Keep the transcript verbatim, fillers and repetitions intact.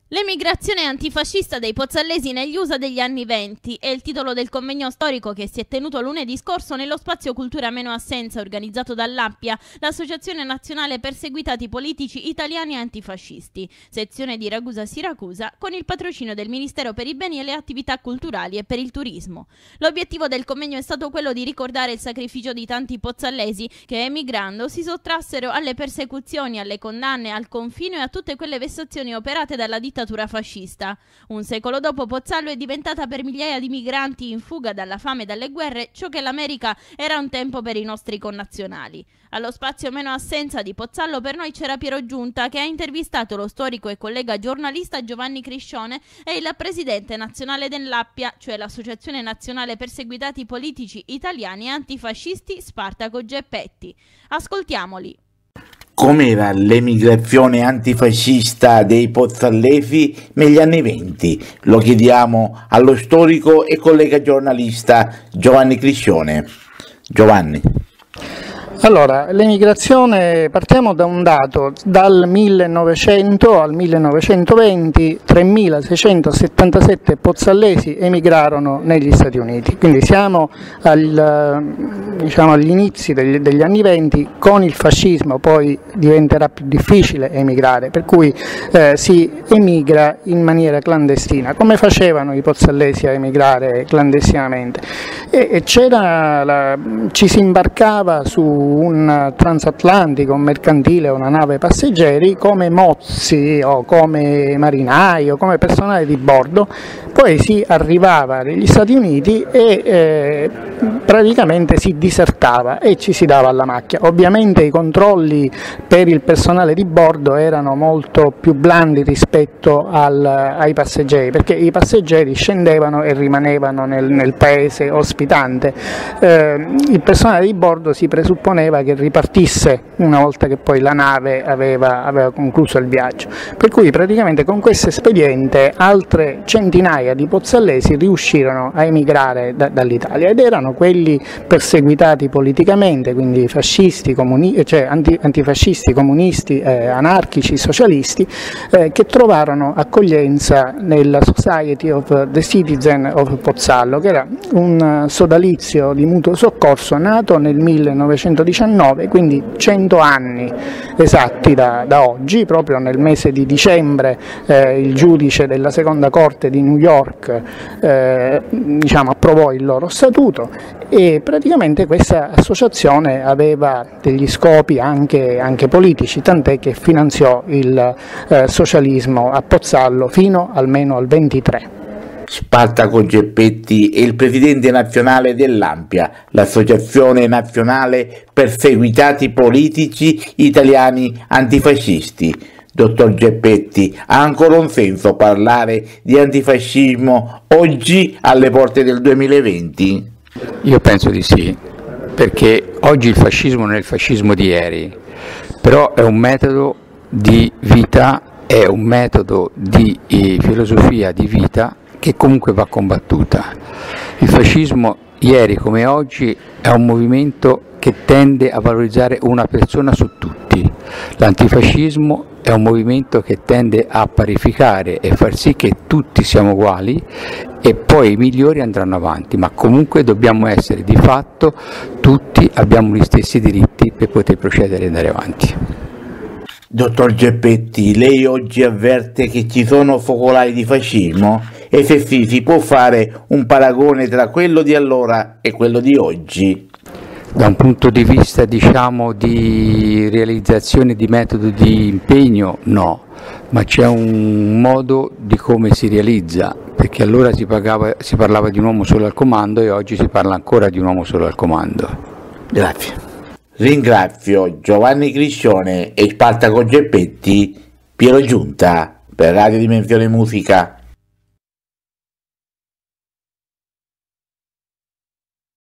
L'emigrazione antifascista dei pozzallesi negli U S A degli anni venti è il titolo del convegno storico che si è tenuto lunedì scorso nello spazio Cultura Meno Assenza organizzato dall'Appia, l'Associazione Nazionale Perseguitati Politici Italiani Antifascisti, sezione di Ragusa Siracusa, con il patrocinio del Ministero per i Beni e le Attività Culturali e per il Turismo. L'obiettivo del convegno è stato quello di ricordare il sacrificio di tanti pozzallesi che, emigrando, si sottrassero alle persecuzioni, alle condanne, al confino e a tutte quelle vessazioni operate dalla dittatura fascista. Un secolo dopo, Pozzallo è diventata per migliaia di migranti in fuga dalla fame e dalle guerre ciò che l'America era un tempo per i nostri connazionali. Allo spazio Meno Assenza di Pozzallo per noi c'era Piero Giunta, che ha intervistato lo storico e collega giornalista Giovanni Criscione e il presidente nazionale dell'Appia, cioè l'Associazione Nazionale Perseguitati Politici Italiani Antifascisti, Spartaco Geppetti. Ascoltiamoli. Com'era l'emigrazione antifascista dei pozzallesi negli anni venti? Lo chiediamo allo storico e collega giornalista Giovanni Criscione. Giovanni. Allora, l'emigrazione, partiamo da un dato: dal millenovecento al millenovecentoventi tremilaseicentosettantasette pozzallesi emigrarono negli Stati Uniti, quindi siamo al, diciamo, agli inizi degli, degli anni venti. Con il fascismo poi diventerà più difficile emigrare, per cui eh, si emigra in maniera clandestina. Come facevano i pozzallesi a emigrare clandestinamente? E, e c'era la, ci si imbarcava su un transatlantico, un mercantile o una nave passeggeri come mozzi o come marinai o come personale di bordo, poi si arrivava negli Stati Uniti e eh, praticamente si disertava e ci si dava alla macchia. Ovviamente i controlli per il personale di bordo erano molto più blandi rispetto al, ai passeggeri, perché i passeggeri scendevano e rimanevano nel, nel paese ospitante. Eh, il personale di bordo si presupponeva che ripartisse una volta che poi la nave aveva, aveva concluso il viaggio, per cui praticamente con questo espediente altre centinaia di pozzallesi riuscirono a emigrare da, dall'Italia, ed erano quelli perseguitati politicamente, quindi fascisti, comuni, cioè anti, antifascisti, comunisti, eh, anarchici, socialisti, eh, che trovarono accoglienza nella Society of the Citizen of Pozzallo, che era un sodalizio di mutuo soccorso nato nel millenovecentodiciannove, quindi cento anni esatti da, da oggi. Proprio nel mese di dicembre eh, il giudice della seconda corte di New York eh, diciamo, approvò il loro statuto, e praticamente questa associazione aveva degli scopi anche, anche politici, tant'è che finanziò il eh, socialismo a Pozzallo fino almeno al ventitré. Spartaco Geppetti è il presidente nazionale dell'Ampia, l'Associazione Nazionale Perseguitati Politici Italiani Antifascisti. Dottor Geppetti, ha ancora un senso parlare di antifascismo oggi alle porte del duemilaventi? Io penso di sì, perché oggi il fascismo non è il fascismo di ieri, però è un metodo di vita, è un metodo di eh, filosofia di vita che comunque va combattuta. Il fascismo ieri come oggi è un movimento che tende a valorizzare una persona su tutti. L'antifascismo è un movimento che tende a parificare e far sì che tutti siamo uguali, e poi i migliori andranno avanti, ma comunque dobbiamo essere di fatto tutti, abbiamo gli stessi diritti per poter procedere e andare avanti. Dottor Geppetti, lei oggi avverte che ci sono focolai di fascismo? E se sì, si può fare un paragone tra quello di allora e quello di oggi? Da un punto di vista, diciamo, di realizzazione di metodo di impegno, no, ma c'è un modo di come si realizza, perché allora si, pagava, si parlava di un uomo solo al comando e oggi si parla ancora di un uomo solo al comando. Grazie. Ringrazio Giovanni Criscione e Spartaco Geppetti, Piero Giunta per Radio Dimensione Musica.